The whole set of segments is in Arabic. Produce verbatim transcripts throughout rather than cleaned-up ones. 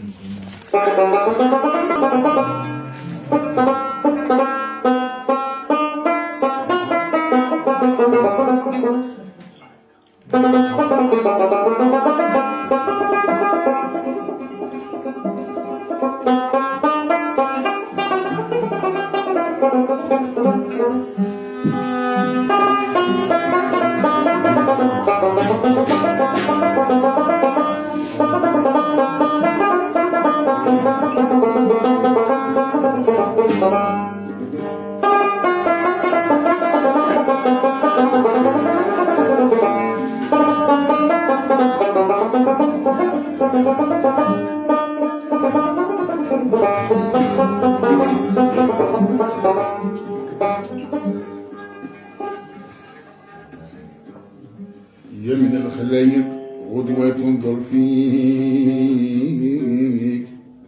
يا من الخلايق غدوة تنظر فيك،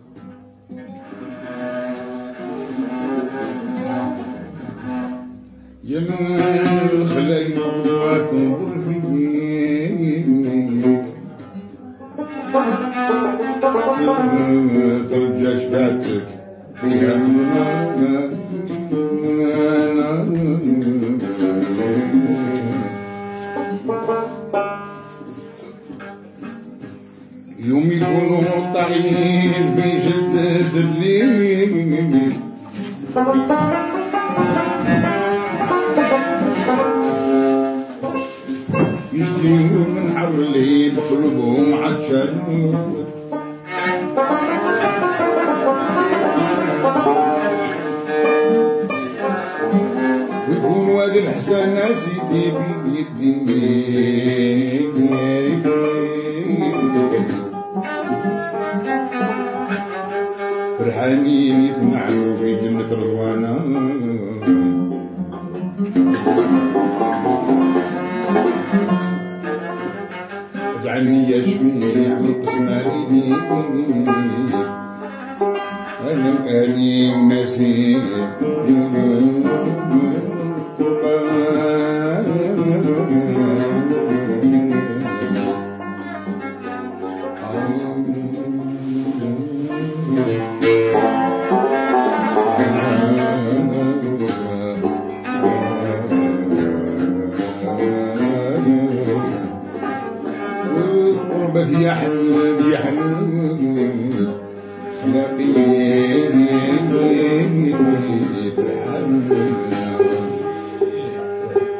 يا من الخلايق غدوة تنظر فيك، ترجع شفاتك فيها يوم يكونوا طاغيين في جدة الليل، يسلمون من حر الليل قلوبهم عطشان، ويكون وادي الحسن سيدي بيدي فرحانين يتنعموا في جنة رضوانا، اجعلني يا شفيع من قسنا ايديك، انا اني وناسي قربك يا حمد يا حمد خلاقي في الحمد.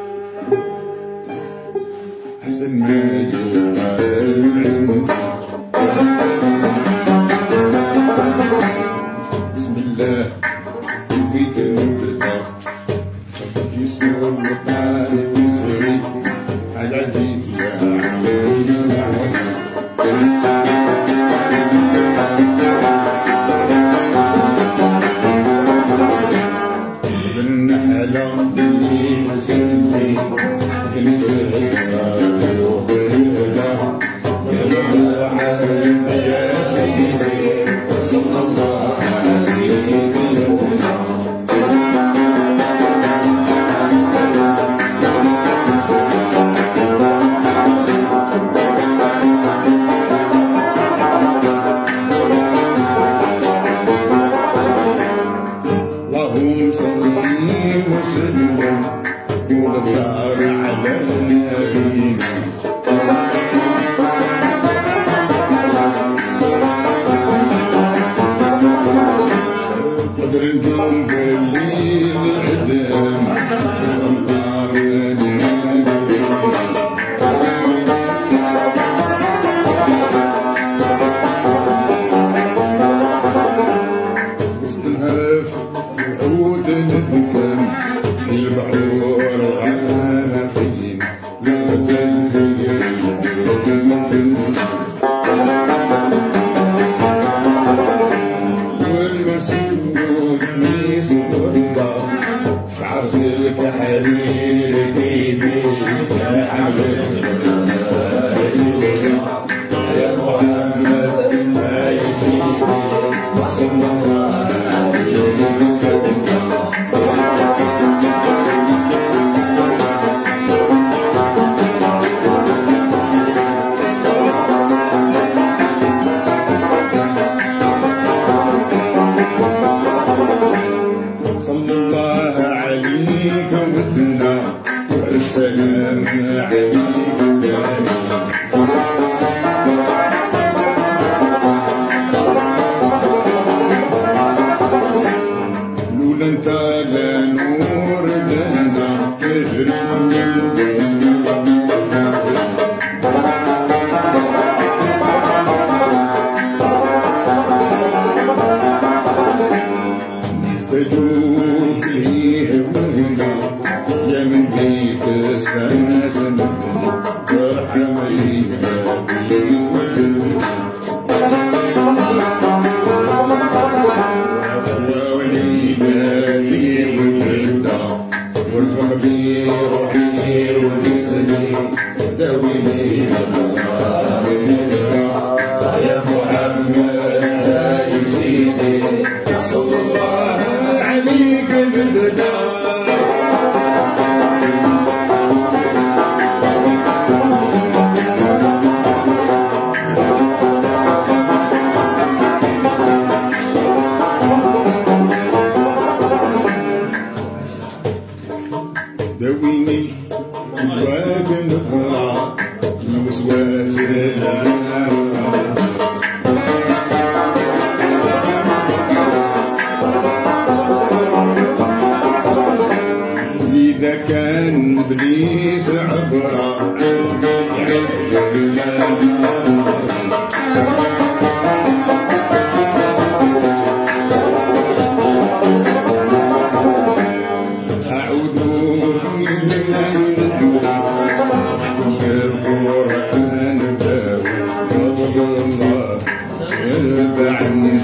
عني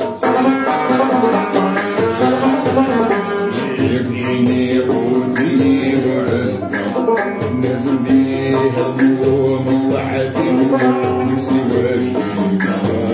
يبنيني قوتي وعدنا نازل بيها اليوم طلعتي نفسي واشيك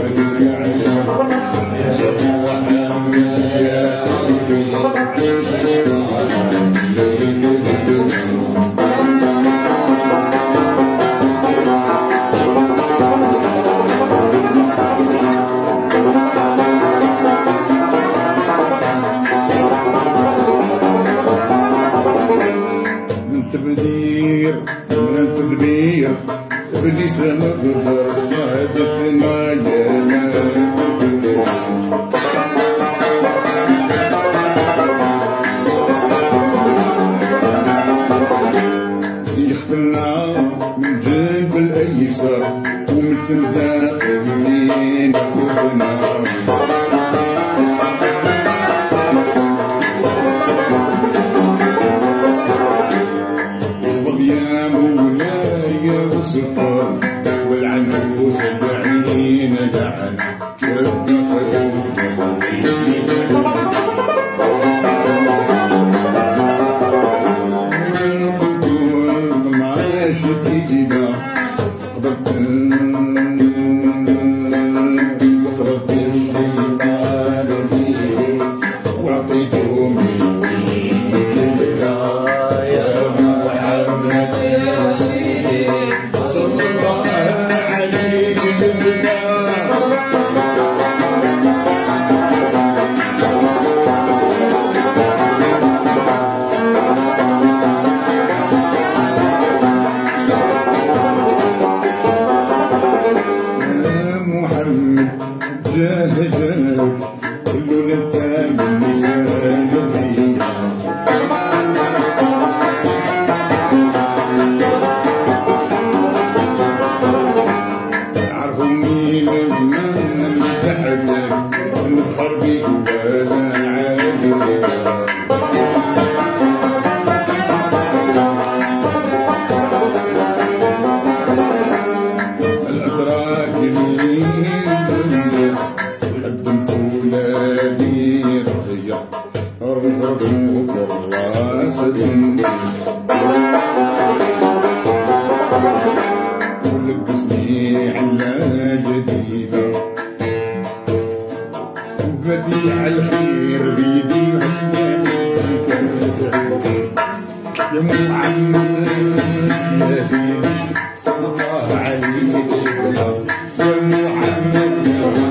تبدير من التدبير بلسان الضبر سعادتنا يا ناس يختلنا من جنب الايسر ومن تنزاق اليمين خوفنا يا مولاي وصفر والعنكوس بعين لعن قلت مع شديدة قدرت وخرجت الشيطان وعطيتهم جاه جاه كل انت من نسان الريح عرفوني لما نمدحك نفخر بيك وانا عالي الاتراك اللي قدمت ولادي رضيع رفضوا كراسة ولبسني حلة جديدة وفتيح الخير بيدي يا محمد يا سيدي صلى الله عليك يا محمد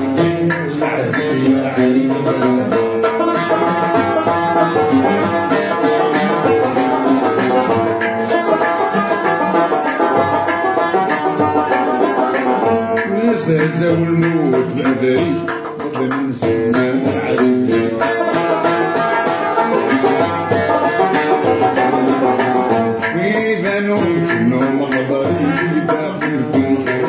نستهزأ والموت غدري بدل نسمع العدل وإذا نمت نوم غضري إذا قلت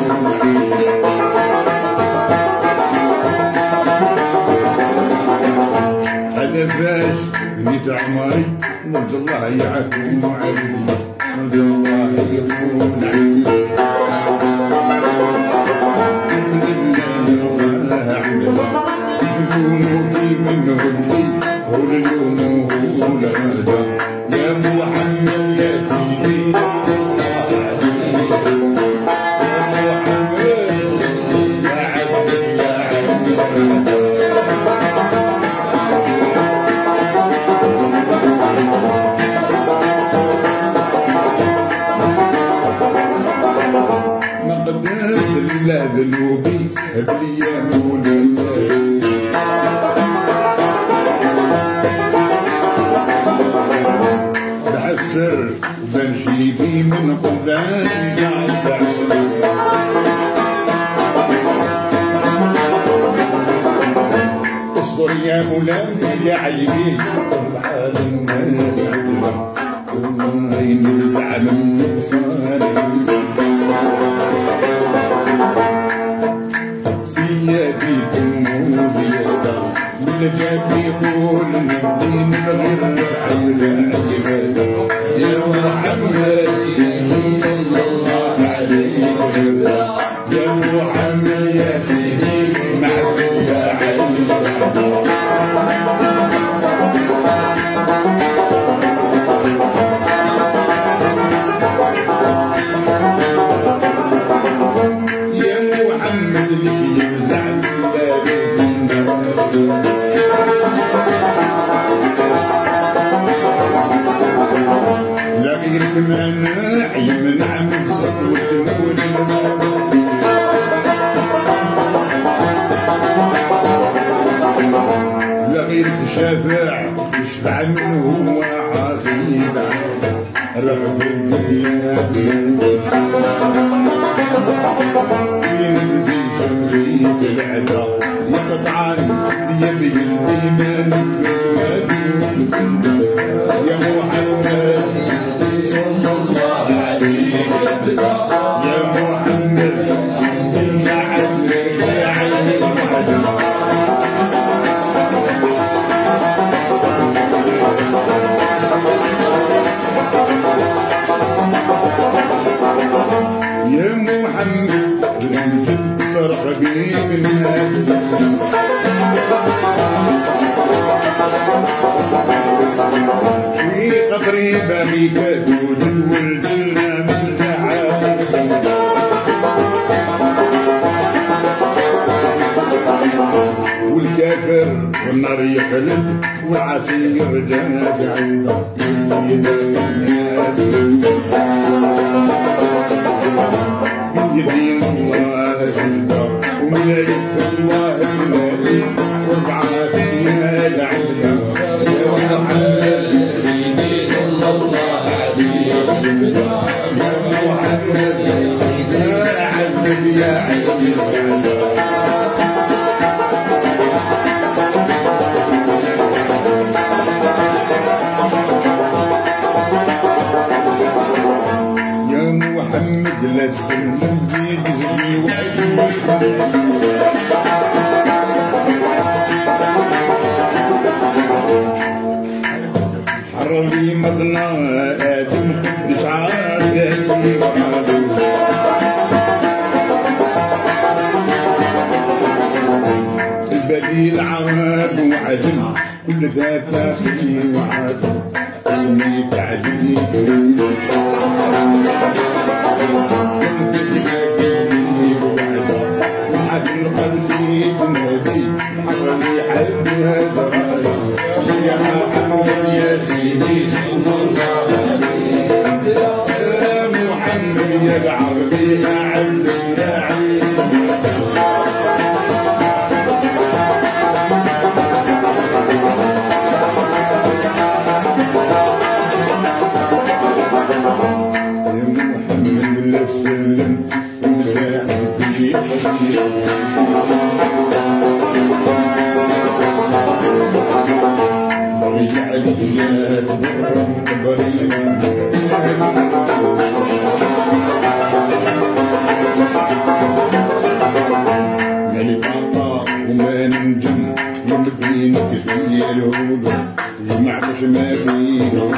هذا فاش بنيت عمري نرجو الله يعافيني وعافيني نرجو الله يكون عافيني منه الدين هو اليوم هو الهدى يا محمد يا سيدي يا محمد يا عبد يا عبد ما قدرت الا ذنوبي هب لي يا مولاي السر بمشي بي من قدام جعفر اصبر يا مولاي يا عيني بحال الناس عندنا والله نزع من نقصاني سياديكم وزيادة من جات يقول نبني نغير عيلة عيلة يا محمد صلى الله عليه وسلم يا محمد يا سيدي معك غير الشافع يشفع منه هو عصيب رغم الدنيا ينزل شمريت العدا يقطعني يبي الإيمان في الوادي يا محمد صلى الله عليه وسلم يا محمد يا عزيز يا عين الوحدة يا محمد رمجت صرخ بيك الناس في قبري باريكة توجد والجنة من تعال والكافر والنار يخلد والعسير جنات عنده سيد الناس يدين الله جنده وملايك الله المالي واربعة فيها لعندها يا محمد سيدي صلى الله عليه وسلم يا محمد سيدي يا عزيز يا عزيز يا محمد لا تسلم زيد زيد وحيد حرلي مضنا آدم قدش عاداتي وعادو البديل عرب وعجم كل ذا تاخذي وعادو اسمي تعديل عدل قلبي تنادي حرلي حد هذا رايي يا محمد يا سيدي صلى الله عليه يا محمد يا العربي يا عز يا عين وسلم ضيع الديات برم بريم ملك عطاء وما ننجم يمدين كثير الهدى يمعكش ما فيه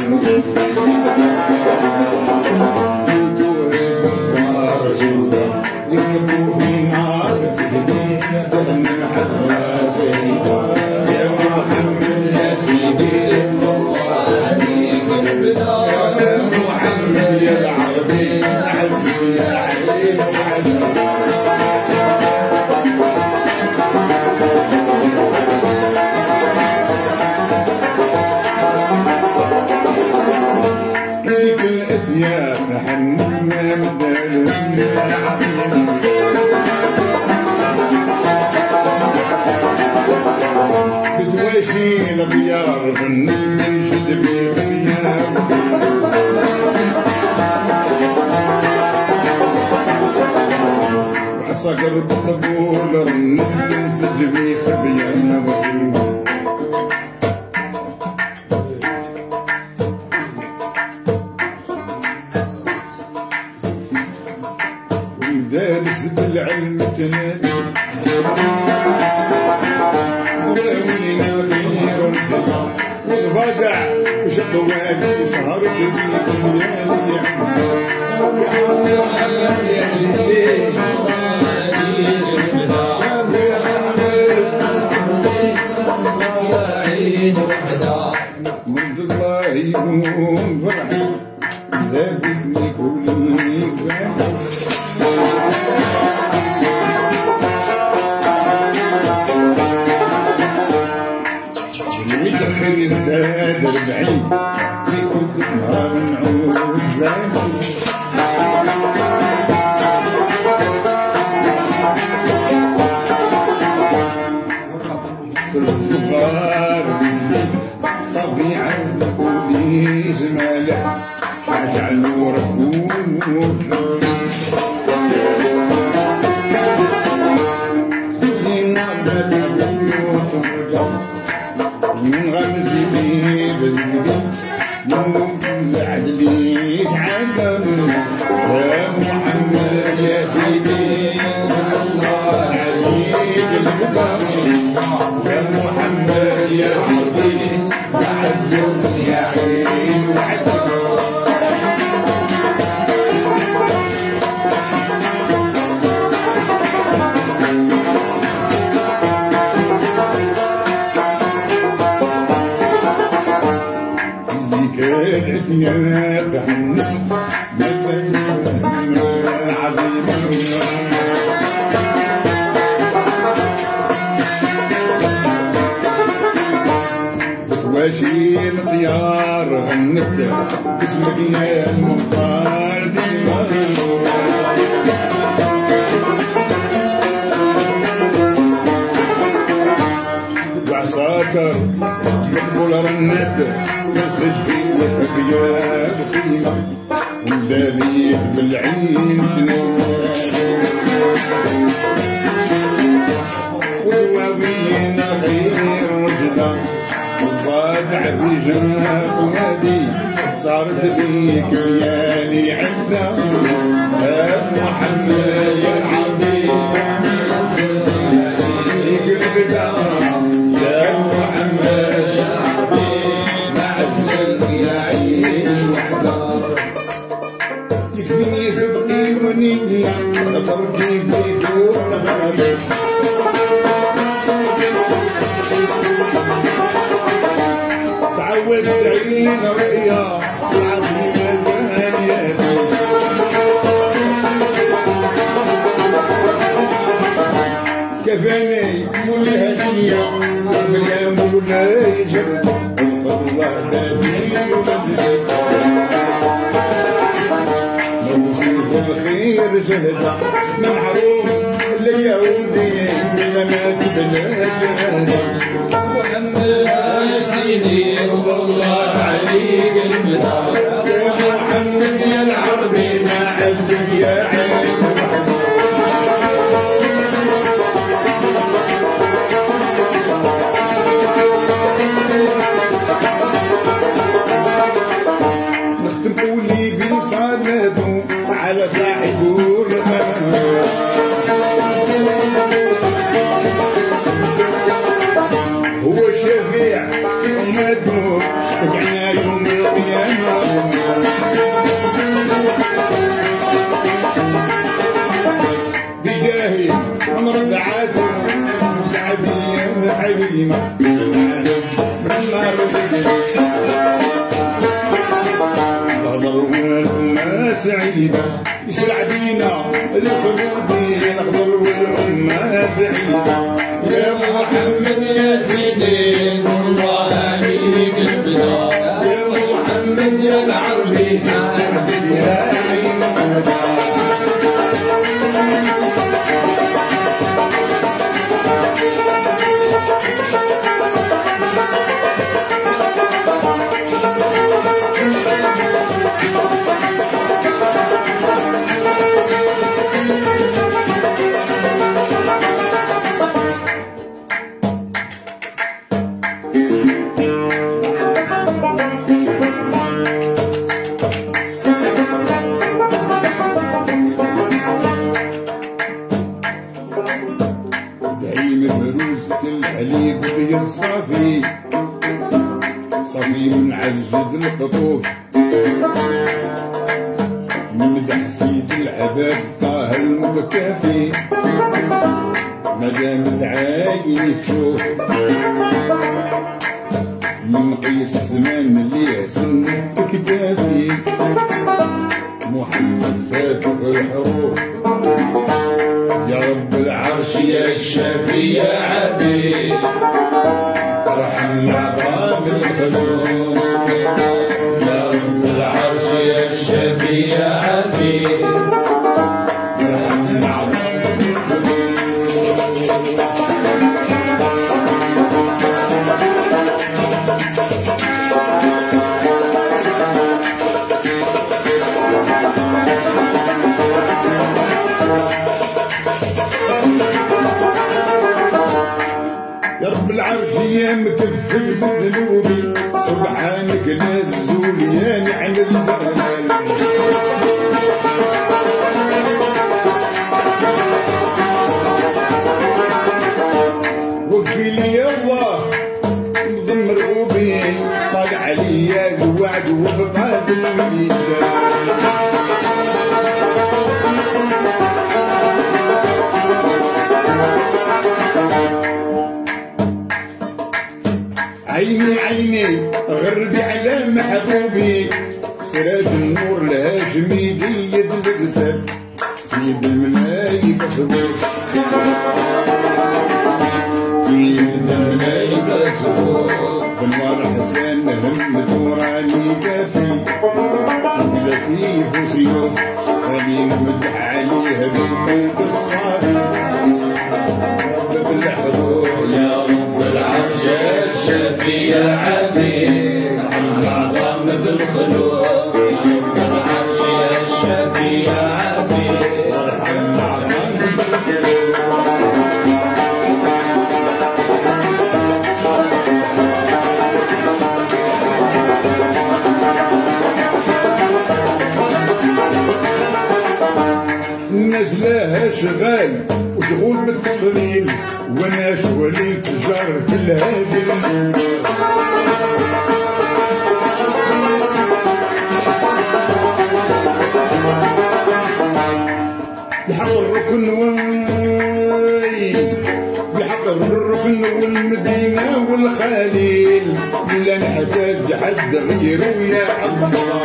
يكبوا في نار تهدي جهنم حتى سيدا يا محمد يا سيدي صلى الله عليه وسلم يا محمد يا العربي عزي يا علي ليك الأديان حننا مدال العظيم بتواشي الديار فنن ينشد بيه خيام وعساكر بالطبول رنن ينشد بيه خبيان وخيم دارس بالعلم تنادي داولنا خير الجزاء والبدع وشق وادي سهر بيكم يا لي منذ الله يكون فرحي زادني كل المدخل يزداد أربعين في كل نهار نعود زين الفقار صافي عند البوليس مالح شجعلو رفوف من غمز بيه بزبدي ممكن عدليش عدم يا محمد يا سيدي صلى الله عليك البقر يا محمد يا سيدي معزوم يا عين وحدك كانت يا بحنك مثلا عظيمة بتواشي الطيار غنت اسمك يا المختار ديما وعساكر مقبول رنت مسج فيك يا بخيمة ومدابيك بالعين تنور ودواوينا خير رجلة وصادع بجناك وهادي صارت بيك ليالي عدة يا محمد يا سيدي يقلبك يا محمد يكفيني صدقي ونيني خطر كيف يكون غالي تعود سعيد رؤيا العظيمة الغالية كفاني مولاي هدية ويا مولاي جبل الله نبي ومجد الخير جهدا معروف اليهودي مات بلا جهدا محمد يا سيدي صلى الله عليك البدار يا محمد يا العربي ما عزك يا عين نختم قولي بصلاته على صاحب الغمام هو شفيع أمته تبعنا يوم القيامة بجاهي من رضعاته سعدية حليمة من النار والأمة سعيدة يسرع بينا الخلودي الأخضر والأمة سعيدة يا محمد يا سيدي صلى الله عليك البدار يا محمد يا العربي يا عين الحليب بيض صافي صافي منعجد القطوف نمدح سيد العباد طه المكافي مادام تعاين تشوف من قيس الزمان اللي سنة كتافي محمد سابق الحروف يا رب العرش يا الشافي يا عافي ارحم عظام الخلوق يا رب العرش يا الشافي يا عافي ارحم عظام الخلوق يا رب العرش يا مكفل بذنوبي سبحانك لا تزول يا نعم البلد. وفي لي الله نظم رغوبي طال عليا الوعد وبطال الميدان. عيني عيني غردي على محبوبي سراج النور الهاشمي جيد الرسل سيد الملايكة صبور سيد الملايكة صبور بنوار حسن هم دوراني كافي سيد لطيف وسيوف خلي نمدح عليها بالقلب الصافي رب بالحضور يا رب العرش الشافي يا عظيم عن العظام بالخلوق يا رب العرش الشافي يا عظيم ارحم العظام بالخلوق. الناس لها شغال وشغول بالتقليل وانا شغلي تجار في الهادي. بحق الركن وي بحق الركن والمدينة والخليل لا نحتاج حد غيره يا الله.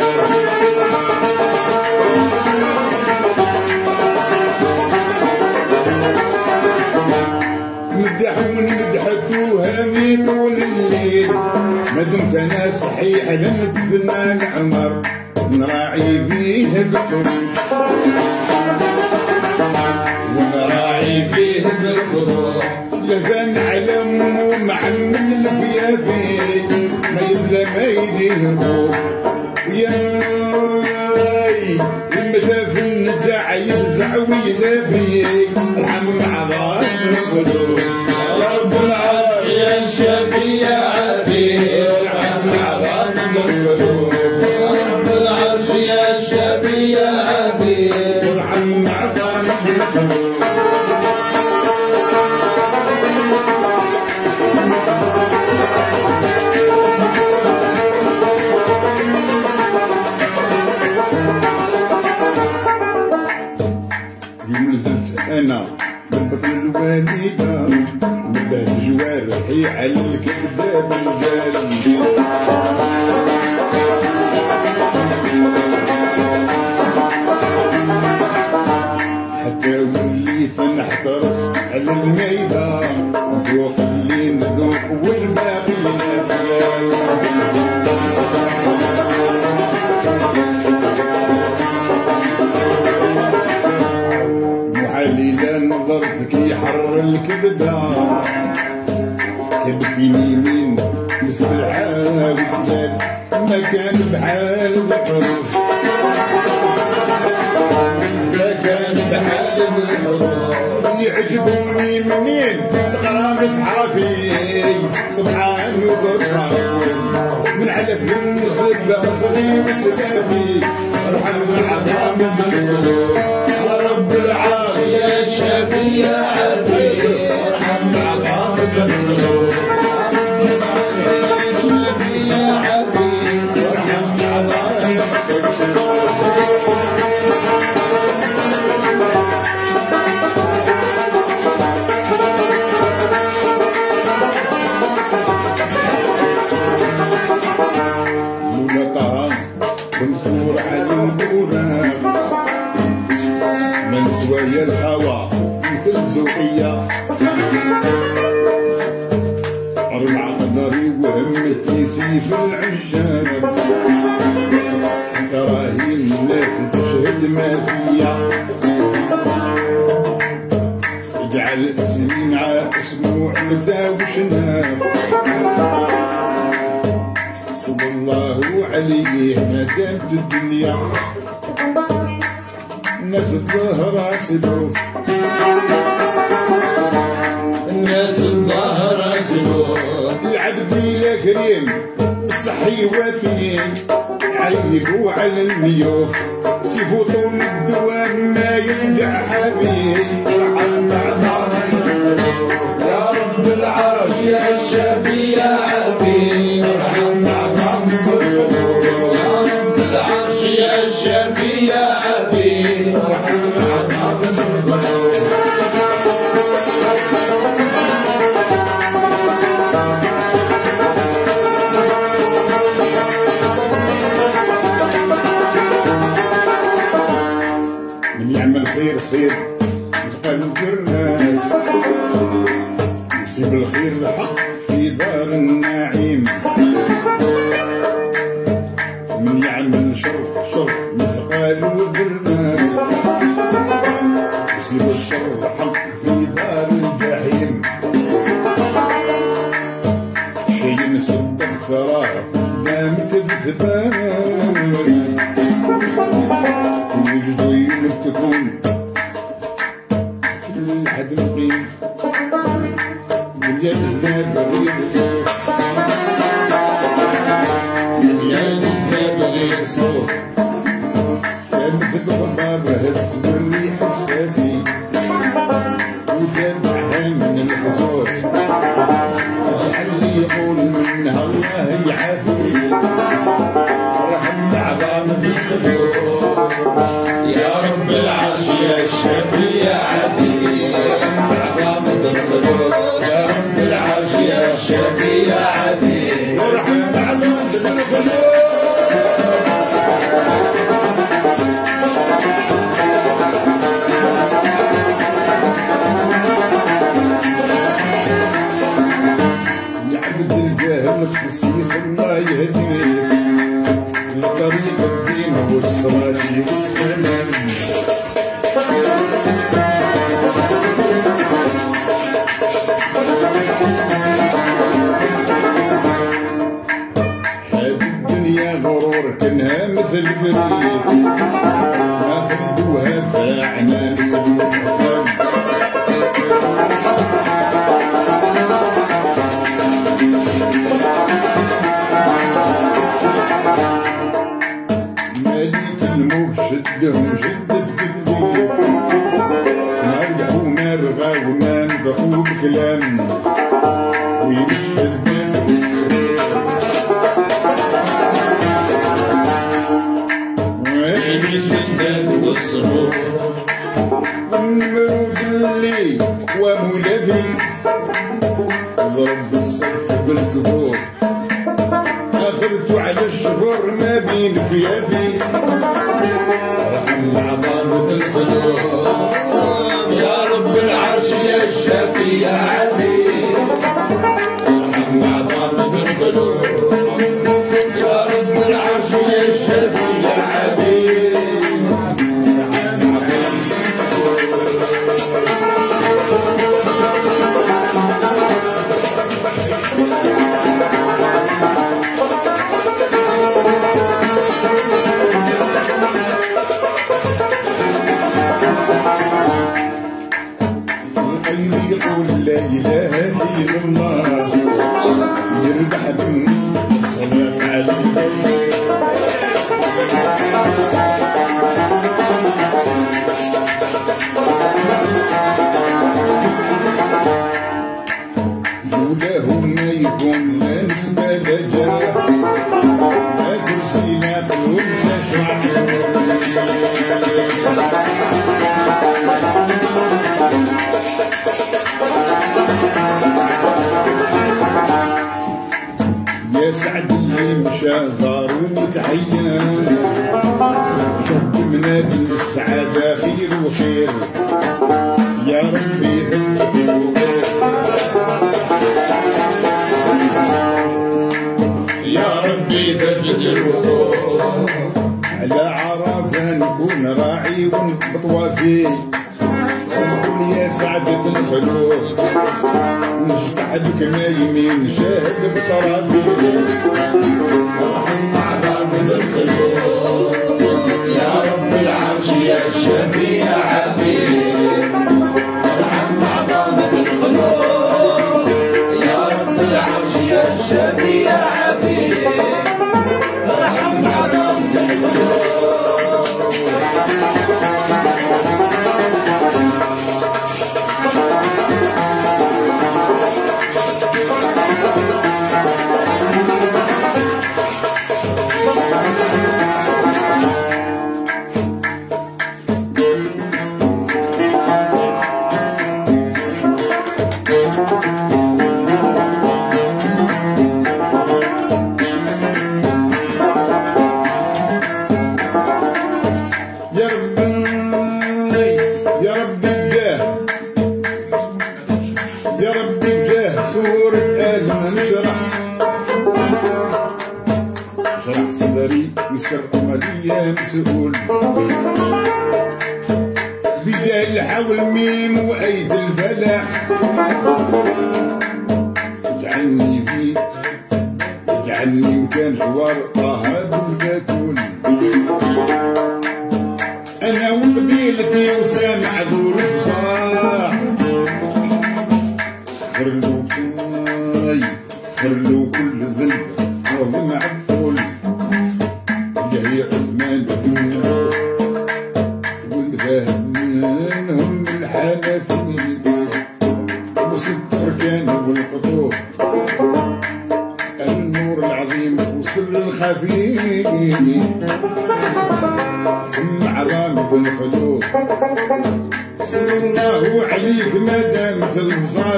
مدحون مدحتوها مين طول الليل ما دمت انا صحيح لندفنا العمر نراعي فيه القرون ونراعي فيه بالقرون لفان علم ومعمل الفيافي ما يبلى ما يجي الروح وياي لما شاف النجاع يفزع ويلافي الحم عظام القلوب. يا رب العرش يا الشافي يا عظيم عن العظام بالقلوب يا رب العرش يا الشافي يا عظيم الحم عظام القلوب. يوم نزلت انا من بطن الوالده نبه جوارحي على الكذاب الجالي حتى وليت نحترس على الميدة ذوق اللي نذوق والباقي محليلا نظرتك يحرر الكبدة كبتي يمين مثل العاوي جمال ما كان بحال الحروف ما كان بحال الحروف يعجبوني منين الغرام صحافي سبحان وقرب من على النصب بصري وسلافي ارحم العظام بالقلوب. يا رب العرش يا الشافي يا عظيم ارحم العظام بالقلوب يا الشافي يا عظيم ارحم العظام بالقلوب. منصور على المدورة من زوايا الخوا كل زوقية أربع قدري وهمتي سيف العشاب حتى راهي الناس تشهد ما فيا اجعل اسمي عاكس معبدا وشناب صلى الله عليه ما دامت الدنيا الناس الظهر سلوك الناس الظهر العبد إلا كريم صحي وفي عيبو على الميوخ سيفو طول الدوام ما يرجع حفيه يا رب العرش يا الشافي يا عافي ارحم عظام القلوب يا رب العرش يا الشافي يا عافي ارحم عظام القلوب من يعمل خير خير يبقى الجرات يسيب الخير الحق في دار النعيم من يعمل شر شر مثقال وذرات يسيب الشر الحق في دار الجحيم شيء نصدق تراه دام تبثبان وجدو يمك تكون كل حد مقيم واليا تزداد غير سوق واليا تزداد غير سوق كان مثل خبار هز واللي حسها فيه وتابعها من الخزور اللي يقول منها الله يعافيه رحم عظام الخلود يا رب العرش يا الشافي يا عافي عظام الخلود يا رب العرش يا الشافي يا عافي ورحم عظام الخلود يعبد الجاهل خصيص الله يهديه لطريق الدين والصلاة والسلام هذه الدنيا غرور كانها مثل فريق ما خلدوها فاعنا نسب الحسام مالك الموت شدهم شدة تكليف مرجعوا مرغى وما نبقوا بكلام ويمشي البال ويمشي الشداد والصبور المرود اللي وملافي ضرب الصرف بالكبور اخذت على الشفور ما بين فيافي رحم عظام الخلود يا رب العرش يا الشافي يا عافي رحم عظام الخلود يا رب العرش يا الشافي يا عافي اللي يقول لا اله الا الله يربح من صلاة عليه لولاه ما يكون لا نسمة لا جاه لا كرسي لا قلوب لا شعر يا سعد اللي مشى زار ومتعين شد منادي السعادة خير وخير يا ربي ذنبك يا ربي ثبت الوقوف على عرفة نكون راعي ونطوى ونقول يا سعدة الخلود نشطح بك ما يمين شاهد بطرافي رحم عظام الخلود يا رب العرش يا الشافي يا عافي رحم عظام الخلود يا رب العرش ما نشرح شرح صدري ويسر أملية مسؤول بجاه الحول ميم وأيد الفلاح اجعلني فيك اجعلني وكان جوار طه بالبتول أنا وقبيلتي وسامع دور الفصاح خرلو كل خرلو كل ذنب عظم عفول جاي عثمان بن والذهب منهم الحنفي وست أركان والقطوف النور العظيم وسر الخفي ثم عظام بالخلوف صلى الله عليك ما دامت الفصال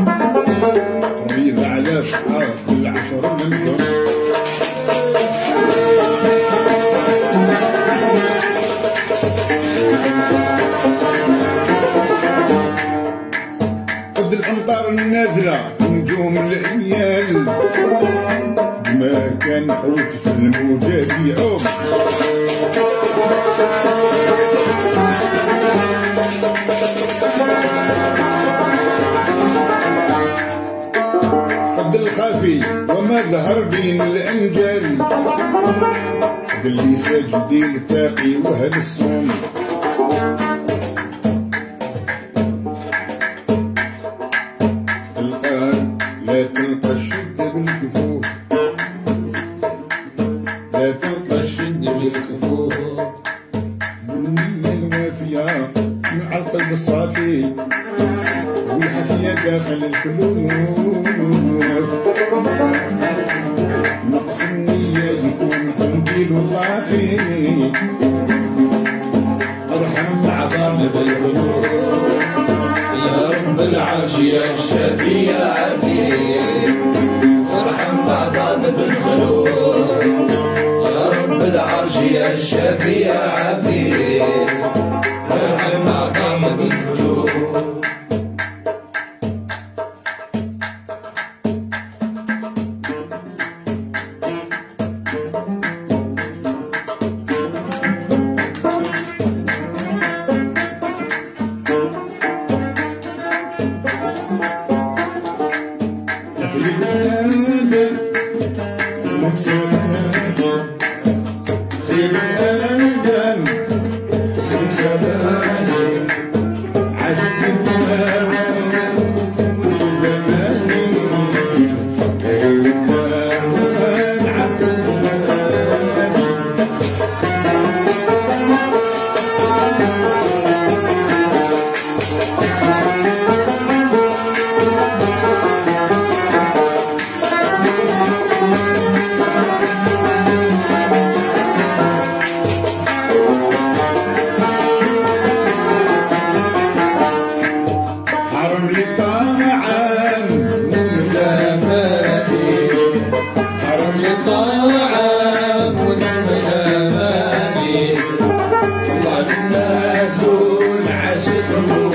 ريض على شحار العشر منهم قد الأمطار النازلة نجوم العيال ما كان حوت في الموجات يعوم قد الخافي وما ظهر بين الأنجال قد اللي ساجدين التاقي وهل الصوم الآن لا تلقى الشدة بالكفوف لا تلقى الشدة بالكفوف بالنية الوافية مع القلب الصافي والحكية داخل القلوب نقص النية يكون قنديل طافي ارحم عظام بالقلوب يا رب العرش يا الشافي يا عافي ارحم عظام بالقلوب يا رب العرش يا الشافي يا عافي ارحم عظام بالقلوب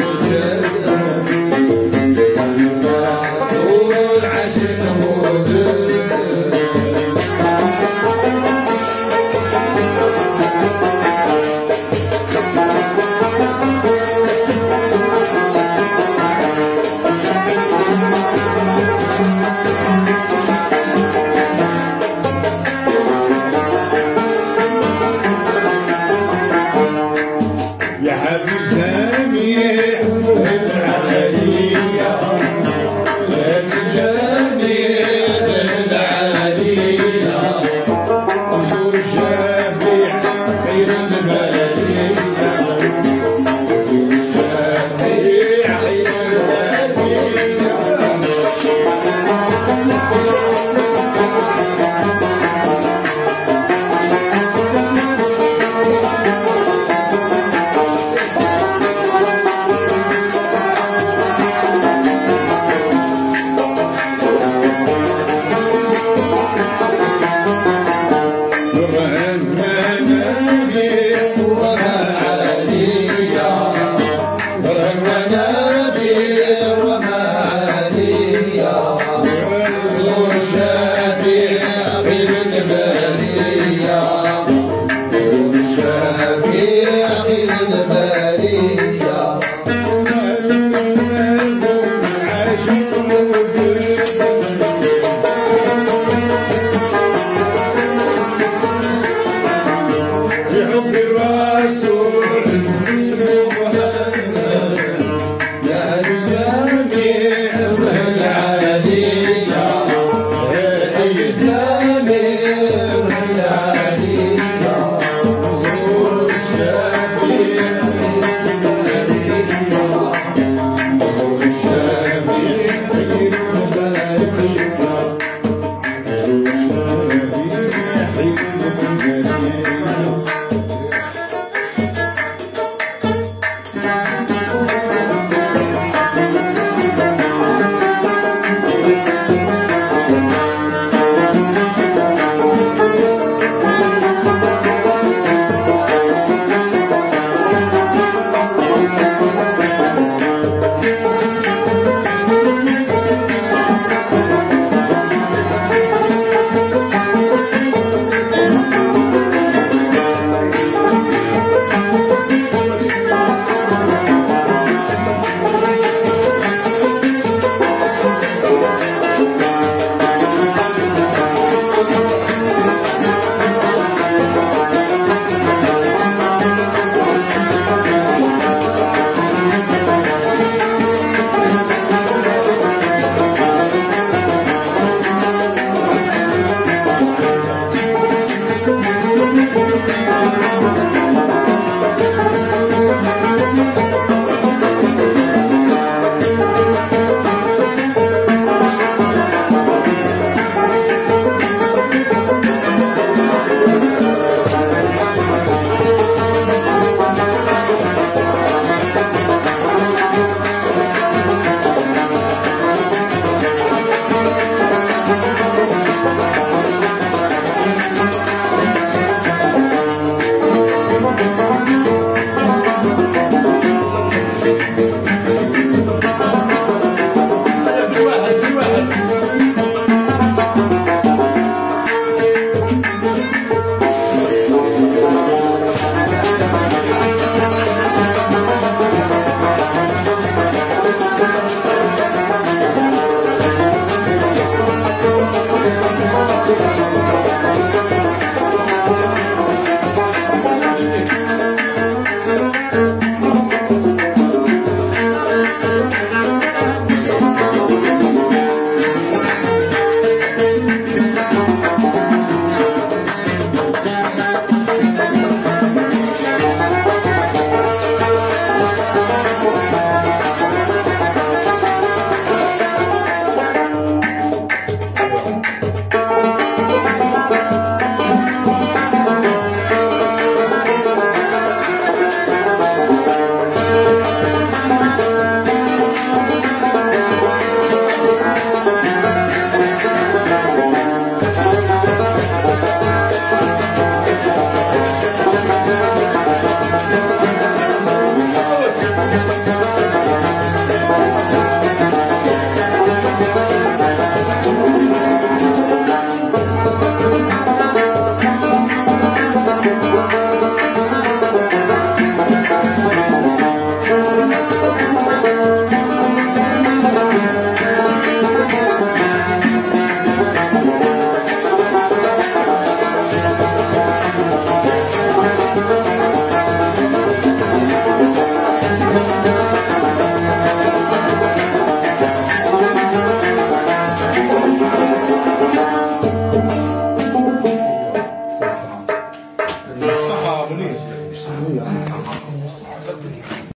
Yeah.